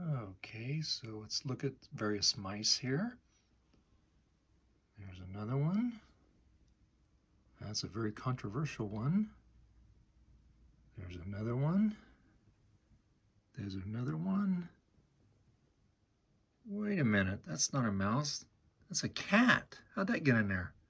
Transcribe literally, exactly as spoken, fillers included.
Okay, so let's look at various mice here. There's another one. That's a very controversial one. There's another one. There's another one. Wait a minute, that's not a mouse. That's a cat. How'd that get in there?